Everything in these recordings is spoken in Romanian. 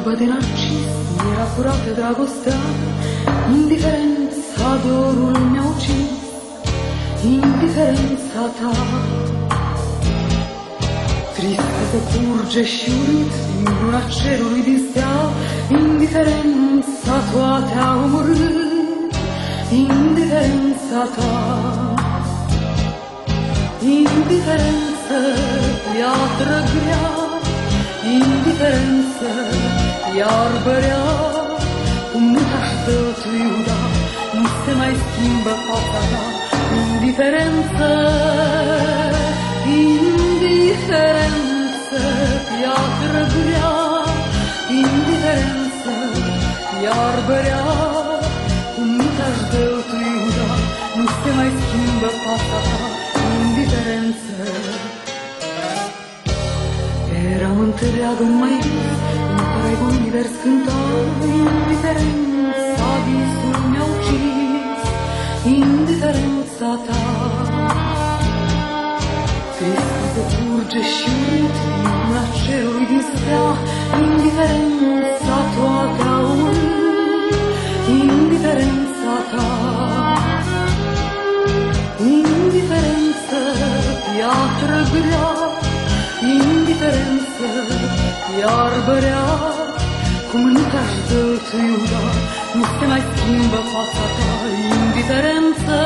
vorba de Narcis, era curată dragostea, indiferența dorul mi-a ucis, indiferența ta. Tristă se curge și urât din luna cerului din stea, indiferența toate a omorât, indiferența ta. Indiferență, piatră grea, indiferență, iarbă rea, cum nu te-aș dătui-da, nu se mai schimbă fața ta. Indiferență, indiferență, piatră grea, indiferență, iarbă rea, cum nu te-aș dătui-da, nu se mai schimbă fața ta. Indiferență. Eram întreagă numai în care univers cânta, indiferența visul mi-a ucis, indiferența ta. Tristă se curge și urât din luna cerului din stea, indiferența toate a omorât, indiferența ta. Indiferență, piatră grea, indiferență, iarbă rea, cum nu te-aș dătui-da, nu se mai schimbă fața ta. Indiferență,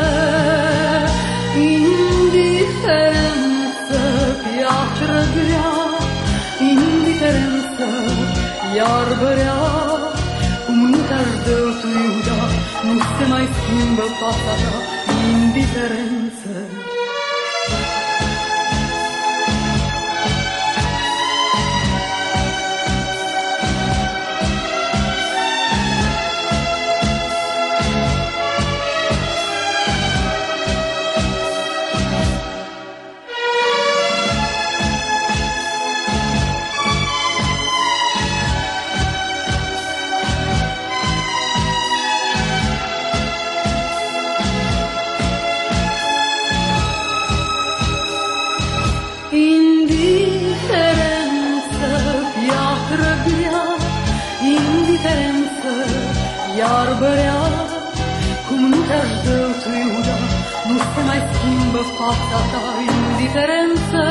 indiferență, piatră grea, indiferență, iarbă rea, cum nu te-aș dătui-da, nu se mai schimbă fața ta. Indiferență. Indiferență, iarbă rea, cum nu te-aș dătui-da, nu se mai schimbă fața ta. Indiferență,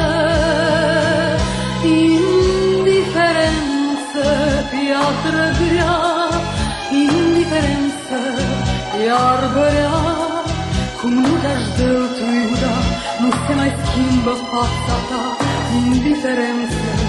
indiferență, piatră grea, indiferență, iarbă rea, cum nu te-aș dătui-da, nu se mai schimbă fața ta. Indiferență.